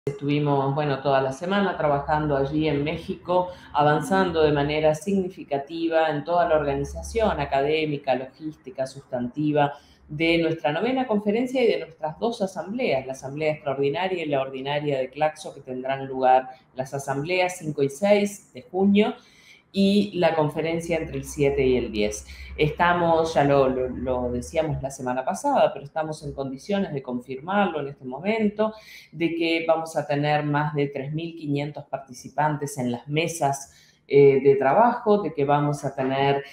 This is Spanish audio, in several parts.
Estuvimos, bueno, toda la semana trabajando allí en México, avanzando de manera significativa en toda la organización académica, logística, sustantiva de nuestra novena conferencia y de nuestras dos asambleas, la asamblea extraordinaria y la ordinaria de Claxo, que tendrán lugar las asambleas 5 y 6 de junio, y la conferencia entre el 7 y el 10. Estamos, ya lo decíamos la semana pasada, pero estamos en condiciones de confirmarlo en este momento, de que vamos a tener más de 3.500 participantes en las mesas de trabajo, de que vamos a tener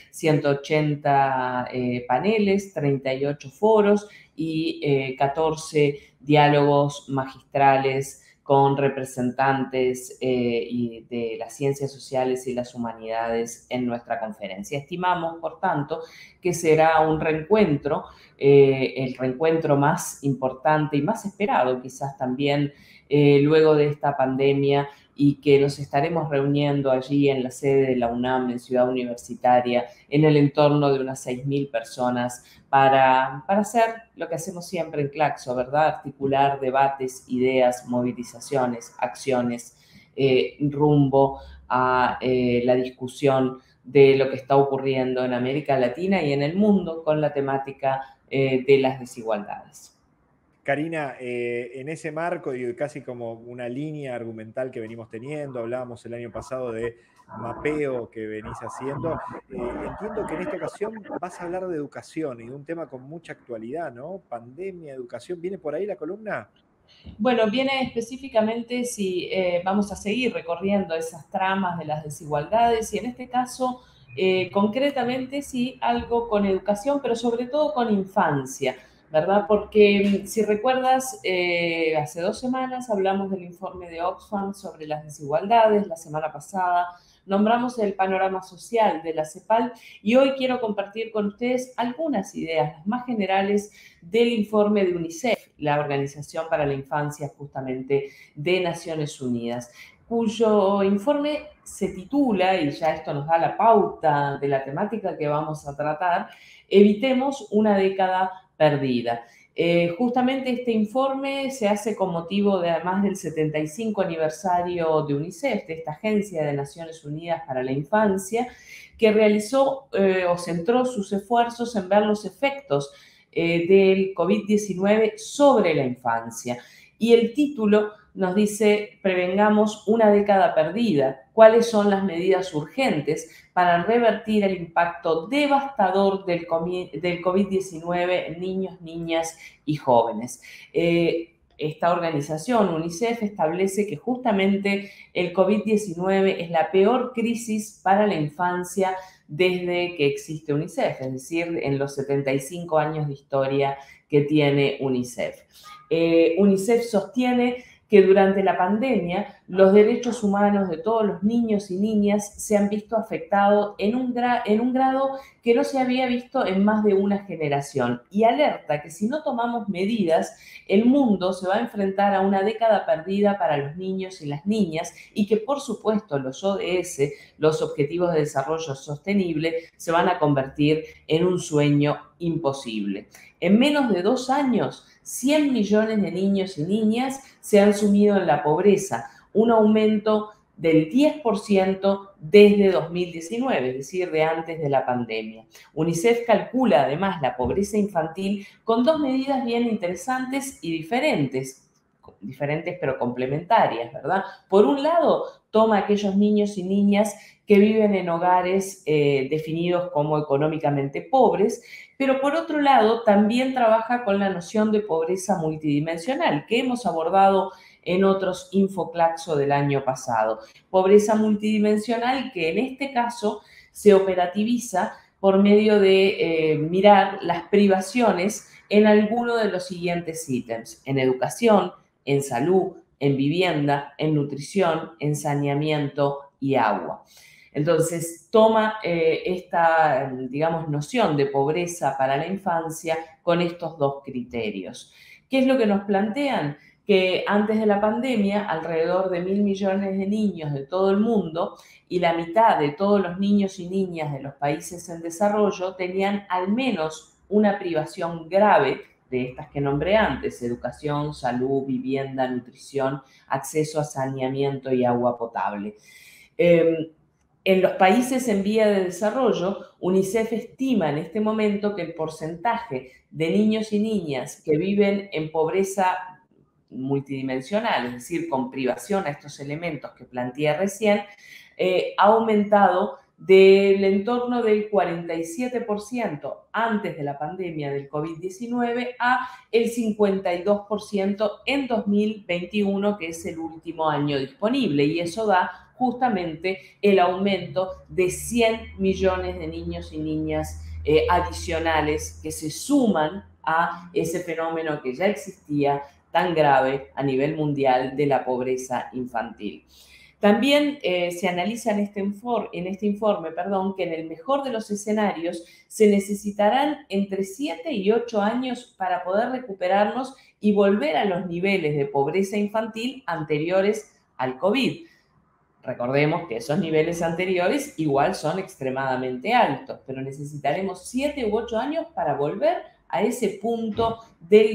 180 paneles, 38 foros y 14 diálogos magistrales con representantes de las ciencias sociales y las humanidades en nuestra conferencia. Estimamos, por tanto, que será un reencuentro, el reencuentro más importante y más esperado quizás también luego de esta pandemia, y que nos estaremos reuniendo allí en la sede de la UNAM, en Ciudad Universitaria, en el entorno de unas 6.000 personas para hacer lo que hacemos siempre en Claxo, ¿verdad? Articular debates, ideas, movilizaciones, acciones, rumbo a la discusión de lo que está ocurriendo en América Latina y en el mundo con la temática de las desigualdades. Karina, en ese marco y casi como una línea argumental que venimos teniendo, hablábamos el año pasado de mapeo que venís haciendo, entiendo que en esta ocasión vas a hablar de educación y de un tema con mucha actualidad, ¿no? Pandemia, educación, ¿viene por ahí la columna? Bueno, viene específicamente si vamos a seguir recorriendo esas tramas de las desigualdades y en este caso, concretamente, sí, algo con educación, pero sobre todo con infancia, ¿verdad? Porque si recuerdas, hace 2 semanas hablamos del informe de Oxfam sobre las desigualdades, la semana pasada nombramos el panorama social de la CEPAL y hoy quiero compartir con ustedes algunas ideas, las más generales, del informe de UNICEF, la Organización para la Infancia justamente de Naciones Unidas, cuyo informe se titula, y ya esto nos da la pauta de la temática que vamos a tratar, Evitemos una década perdida. Justamente este informe se hace con motivo de además del 75 aniversario de UNICEF, de esta Agencia de Naciones Unidas para la Infancia, que realizó o centró sus esfuerzos en ver los efectos del COVID-19 sobre la infancia. Y el título nos dice, prevengamos una década perdida. ¿Cuáles son las medidas urgentes para revertir el impacto devastador del COVID-19 en niños, niñas y jóvenes? Esta organización, UNICEF, establece que justamente el COVID-19 es la peor crisis para la infancia desde que existe UNICEF, es decir, en los 75 años de historia que tiene UNICEF. UNICEF sostiene que durante la pandemia los derechos humanos de todos los niños y niñas se han visto afectados en un grado que no se había visto en más de una generación, y alerta que si no tomamos medidas, el mundo se va a enfrentar a una década perdida para los niños y las niñas, y que por supuesto los ODS, los Objetivos de Desarrollo Sostenible, se van a convertir en un sueño imposible. En menos de 2 años, 100 millones de niños y niñas se han sumido en la pobreza, un aumento del 10% desde 2019, es decir, de antes de la pandemia. UNICEF calcula además la pobreza infantil con 2 medidas bien interesantes y diferentes pero complementarias, ¿verdad? Por un lado, toma a aquellos niños y niñas que viven en hogares definidos como económicamente pobres, pero por otro lado también trabaja con la noción de pobreza multidimensional que hemos abordado en otros Infoclaxo del año pasado. Pobreza multidimensional que en este caso se operativiza por medio de mirar las privaciones en alguno de los siguientes ítems: en educación, en salud, en vivienda, en nutrición, en saneamiento y agua. Entonces, toma esta, digamos, noción de pobreza para la infancia con estos 2 criterios. ¿Qué es lo que nos plantean? Que antes de la pandemia, alrededor de 1.000 millones de niños de todo el mundo y la mitad de todos los niños y niñas de los países en desarrollo tenían al menos una privación grave de estas que nombré antes: educación, salud, vivienda, nutrición, acceso a saneamiento y agua potable. En los países en vía de desarrollo, UNICEF estima en este momento que el porcentaje de niños y niñas que viven en pobreza multidimensional, es decir, con privación a estos elementos que planteé recién, ha aumentado del entorno del 47% antes de la pandemia del COVID-19 a el 52% en 2021, que es el último año disponible, y eso da justamente el aumento de 100 millones de niños y niñas adicionales que se suman a ese fenómeno que ya existía tan grave a nivel mundial de la pobreza infantil. También se analiza en este informe, que en el mejor de los escenarios se necesitarán entre 7 y 8 años para poder recuperarnos y volver a los niveles de pobreza infantil anteriores al COVID. Recordemos que esos niveles anteriores igual son extremadamente altos, pero necesitaremos 7 u 8 años para volver a ese punto del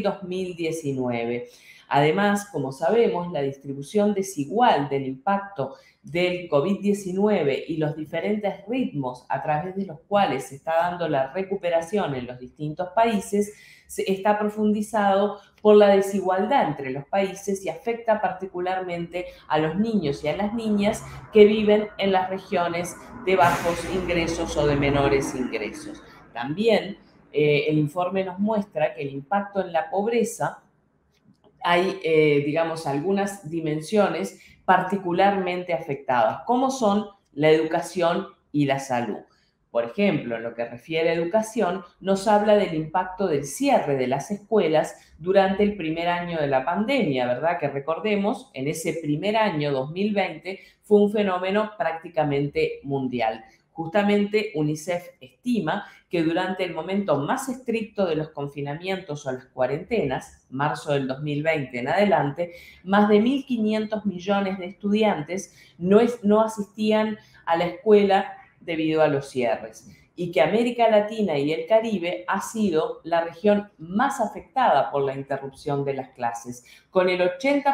2019. Además, como sabemos, la distribución desigual del impacto del COVID-19 y los diferentes ritmos a través de los cuales se está dando la recuperación en los distintos países está profundizado por la desigualdad entre los países y afecta particularmente a los niños y a las niñas que viven en las regiones de bajos ingresos o de menores ingresos. También el informe nos muestra que el impacto en la pobreza hay, digamos, algunas dimensiones particularmente afectadas, como son la educación y la salud. Por ejemplo, en lo que refiere a educación, nos habla del impacto del cierre de las escuelas durante el primer año de la pandemia, ¿verdad? Que recordemos, en ese primer año, 2020, fue un fenómeno prácticamente mundial. Justamente UNICEF estima que durante el momento más estricto de los confinamientos o las cuarentenas, marzo del 2020 en adelante, más de 1.500 millones de estudiantes no asistían a la escuela debido a los cierres, y que América Latina y el Caribe ha sido la región más afectada por la interrupción de las clases, con el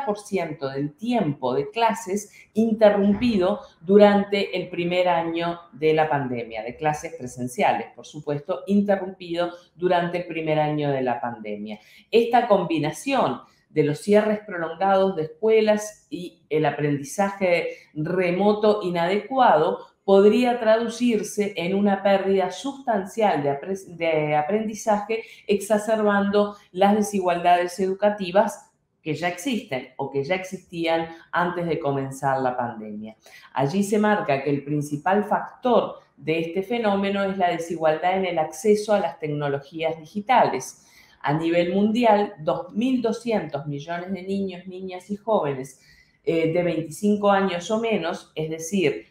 80% del tiempo de clases interrumpido durante el primer año de la pandemia, de clases presenciales, por supuesto, interrumpido durante el primer año de la pandemia. Esta combinación de los cierres prolongados de escuelas y el aprendizaje remoto inadecuado podría traducirse en una pérdida sustancial de aprendizaje, exacerbando las desigualdades educativas que ya existen o que ya existían antes de comenzar la pandemia. Allí se marca que el principal factor de este fenómeno es la desigualdad en el acceso a las tecnologías digitales. A nivel mundial, 2.200 millones de niños, niñas y jóvenes de 25 años o menos, es decir,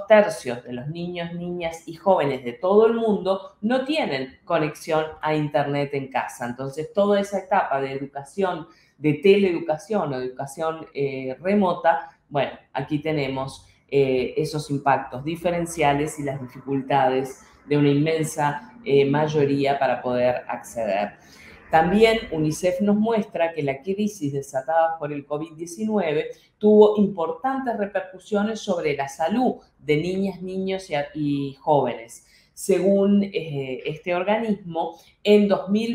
2/3 de los niños, niñas y jóvenes de todo el mundo no tienen conexión a Internet en casa. Entonces, toda esa etapa de educación, de teleeducación o educación remota, bueno, aquí tenemos esos impactos diferenciales y las dificultades de una inmensa mayoría para poder acceder. También UNICEF nos muestra que la crisis desatada por el COVID-19 tuvo importantes repercusiones sobre la salud de niñas, niños y jóvenes. Según este organismo, en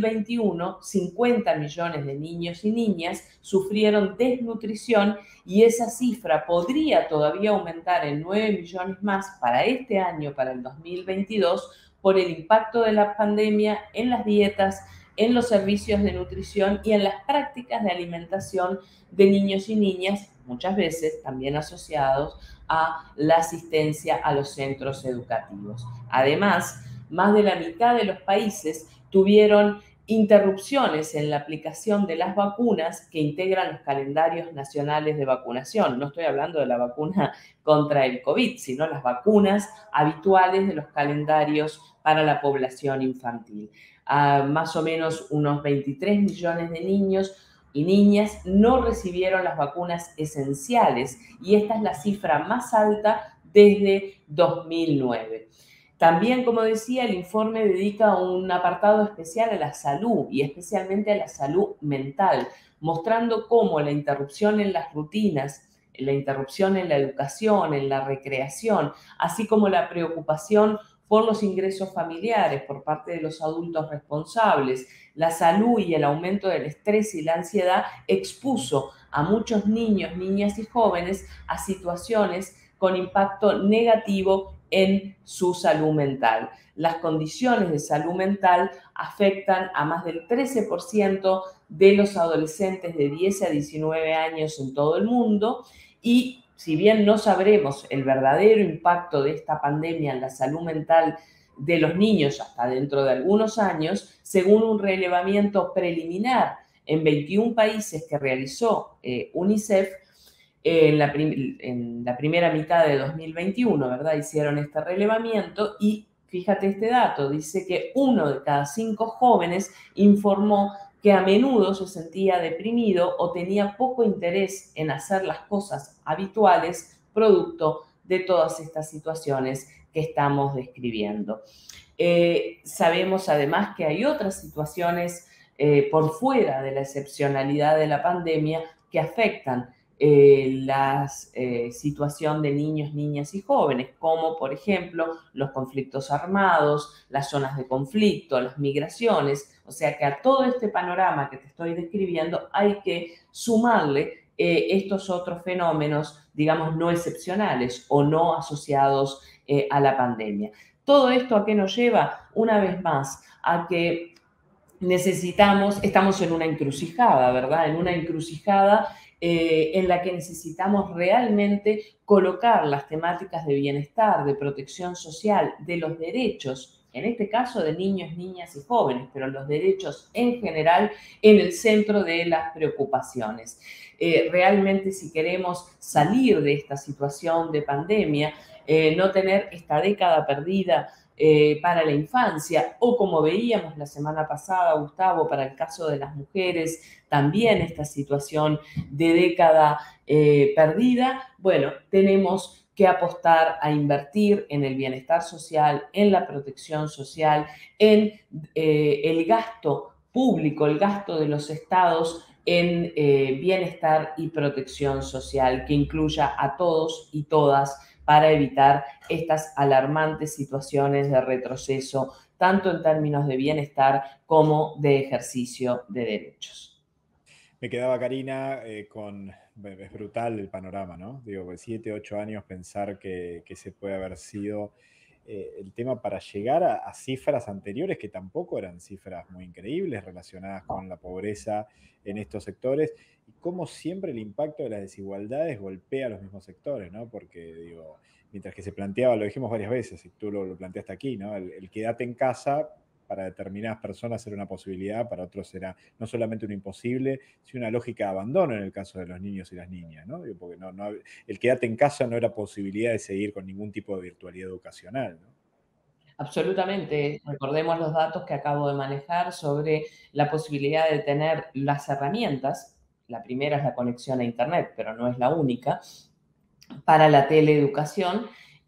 2021, 50 millones de niños y niñas sufrieron desnutrición y esa cifra podría todavía aumentar en 9 millones más para este año, para el 2022, por el impacto de la pandemia en las dietas, en los servicios de nutrición y en las prácticas de alimentación de niños y niñas, muchas veces también asociados a la asistencia a los centros educativos. Además, más de la mitad de los países tuvieron interrupciones en la aplicación de las vacunas que integran los calendarios nacionales de vacunación. No estoy hablando de la vacuna contra el COVID, sino las vacunas habituales de los calendarios para la población infantil. Más o menos unos 23 millones de niños y niñas no recibieron las vacunas esenciales y esta es la cifra más alta desde 2009. También, como decía, el informe dedica un apartado especial a la salud y especialmente a la salud mental, mostrando cómo la interrupción en las rutinas, la interrupción en la educación, en la recreación, así como la preocupación por los ingresos familiares por parte de los adultos responsables, la salud y el aumento del estrés y la ansiedad expuso a muchos niños, niñas y jóvenes a situaciones con impacto negativo en su salud mental. Las condiciones de salud mental afectan a más del 13% de los adolescentes de 10 a 19 años en todo el mundo y si bien no sabremos el verdadero impacto de esta pandemia en la salud mental de los niños hasta dentro de algunos años, según un relevamiento preliminar en 21 países que realizó UNICEF, en la primera mitad de 2021, ¿verdad? Hicieron este relevamiento y fíjate este dato, dice que 1 de cada 5 jóvenes informó que a menudo se sentía deprimido o tenía poco interés en hacer las cosas habituales producto de todas estas situaciones que estamos describiendo. Sabemos además que hay otras situaciones por fuera de la excepcionalidad de la pandemia que afectan la situación de niños, niñas y jóvenes, como por ejemplo los conflictos armados, las zonas de conflicto, las migraciones. O sea que a todo este panorama que te estoy describiendo hay que sumarle estos otros fenómenos, digamos, no excepcionales o no asociados a la pandemia. Todo esto a qué nos lleva, una vez más, a que estamos en una encrucijada, ¿verdad? En una encrucijada en la que necesitamos realmente colocar las temáticas de bienestar, de protección social, de los derechos, en este caso de niños, niñas y jóvenes, pero los derechos en general en el centro de las preocupaciones. Realmente si queremos salir de esta situación de pandemia, no tener esta década perdida para la infancia o como veíamos la semana pasada, Gustavo, para el caso de las mujeres, también esta situación de década perdida, bueno, tenemos que apostar a invertir en el bienestar social, en la protección social, en el gasto público, el gasto de los estados en bienestar y protección social, que incluya a todos y todas para evitar estas alarmantes situaciones de retroceso, tanto en términos de bienestar como de ejercicio de derechos. Me quedaba, Karina, es brutal el panorama, ¿no? Digo, 7, 8 años pensar que se puede haber sido el tema para llegar a cifras anteriores que tampoco eran cifras muy increíbles relacionadas con la pobreza en estos sectores y cómo siempre el impacto de las desigualdades golpea a los mismos sectores, ¿no? Porque, digo, mientras que se planteaba, lo dijimos varias veces y tú lo planteaste aquí, ¿no? El quédate en casa para determinadas personas era una posibilidad, para otros era no solamente un imposible, sino una lógica de abandono en el caso de los niños y las niñas, ¿no? Porque el quedarte en casa no era posibilidad de seguir con ningún tipo de virtualidad educacional, ¿no? Absolutamente. Recordemos los datos que acabo de manejar sobre la posibilidad de tener las herramientas. La primera es la conexión a Internet, pero no es la única, para la teleeducación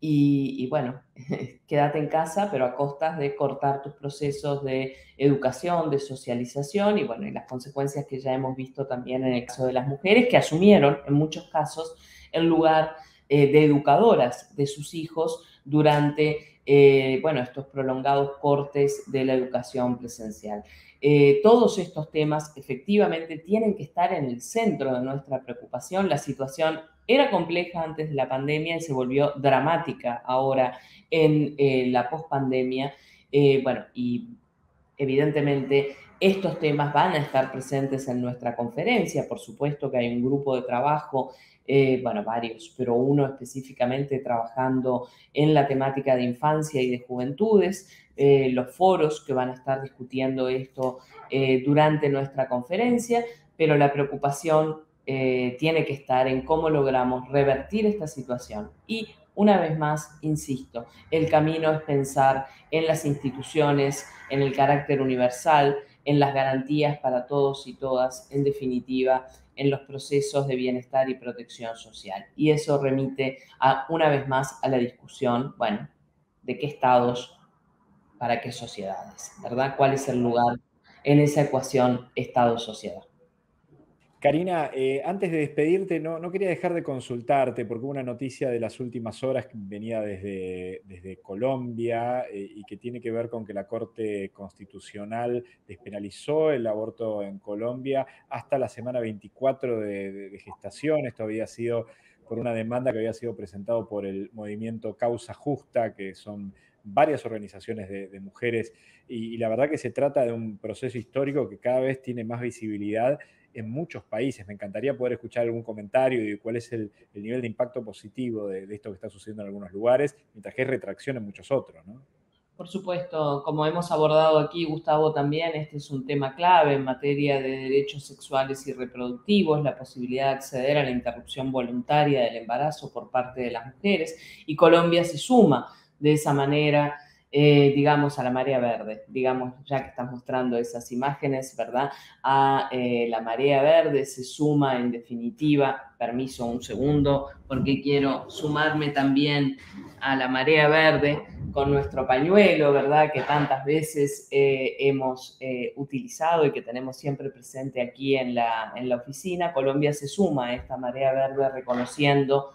y bueno, quédate en casa, pero a costas de cortar tus procesos de educación, de socialización y bueno, y las consecuencias que ya hemos visto también en el caso de las mujeres que asumieron en muchos casos el lugar de educadoras de sus hijos durante, bueno, estos prolongados cortes de la educación presencial. Todos estos temas efectivamente tienen que estar en el centro de nuestra preocupación. La situación era compleja antes de la pandemia y se volvió dramática ahora en la pospandemia. Bueno, y evidentemente estos temas van a estar presentes en nuestra conferencia. Por supuesto que hay un grupo de trabajo, bueno, varios, pero uno específicamente trabajando en la temática de infancia y de juventudes, los foros que van a estar discutiendo esto durante nuestra conferencia, pero la preocupación tiene que estar en cómo logramos revertir esta situación. Y una vez más, insisto, el camino es pensar en las instituciones, en el carácter universal, en las garantías para todos y todas, en definitiva, en los procesos de bienestar y protección social. Y eso remite, una vez más, a la discusión, bueno, de qué estados para qué sociedades, ¿verdad? ¿Cuál es el lugar en esa ecuación Estado-sociedad? Karina, antes de despedirte, no quería dejar de consultarte porque hubo una noticia de las últimas horas que venía desde Colombia y que tiene que ver con que la Corte Constitucional despenalizó el aborto en Colombia hasta la semana 24 de gestación. Esto había sido por una demanda que había sido presentado por el movimiento Causa Justa, que son varias organizaciones de mujeres, y la verdad que se trata de un proceso histórico que cada vez tiene más visibilidad en muchos países. Me encantaría poder escuchar algún comentario de cuál es el nivel de impacto positivo de esto que está sucediendo en algunos lugares, mientras que hay retracción en muchos otros, ¿no? Por supuesto, como hemos abordado aquí, Gustavo, también este es un tema clave en materia de derechos sexuales y reproductivos, la posibilidad de acceder a la interrupción voluntaria del embarazo por parte de las mujeres, y Colombia se suma de esa manera, digamos, a la marea verde, digamos, ya que estás mostrando esas imágenes, ¿verdad? A la marea verde se suma, en definitiva, permiso un segundo, porque quiero sumarme también a la marea verde con nuestro pañuelo, ¿verdad? Que tantas veces hemos utilizado y que tenemos siempre presente aquí en la oficina. Colombia se suma a esta marea verde reconociendo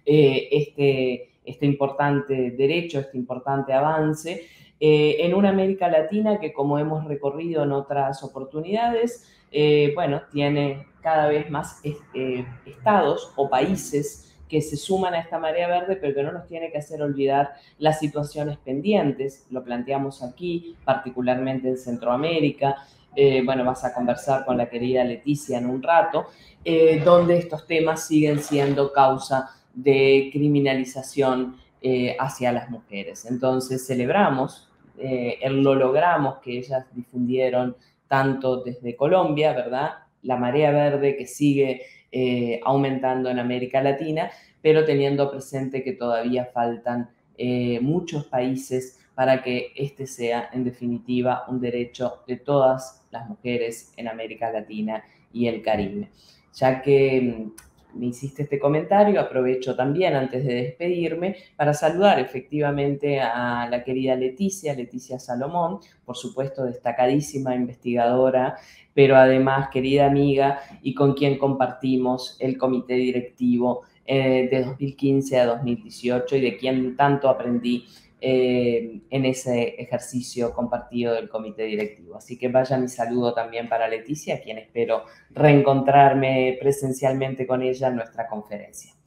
este importante derecho, este importante avance en una América Latina que, como hemos recorrido en otras oportunidades, bueno, tiene cada vez más estados o países que se suman a esta marea verde, pero que no nos tiene que hacer olvidar las situaciones pendientes. Lo planteamos aquí, particularmente en Centroamérica. Bueno, vas a conversar con la querida Leticia en un rato, donde estos temas siguen siendo causa de criminalización hacia las mujeres. Entonces celebramos, lo logramos que ellas difundieron tanto desde Colombia, ¿verdad? La marea verde que sigue aumentando en América Latina, pero teniendo presente que todavía faltan muchos países para que este sea, en definitiva, un derecho de todas las mujeres en América Latina y el Caribe. Ya que me hiciste este comentario, aprovecho también antes de despedirme para saludar efectivamente a la querida Leticia Salomón, por supuesto destacadísima investigadora, pero además querida amiga y con quien compartimos el comité directivo de 2015 a 2018 y de quien tanto aprendí en ese ejercicio compartido del comité directivo. Así que vaya mi saludo también para Leticia, a quien espero reencontrarme presencialmente con ella en nuestra conferencia.